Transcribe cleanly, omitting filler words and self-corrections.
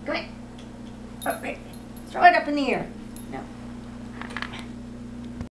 Come here. Okay. Throw it up in the air.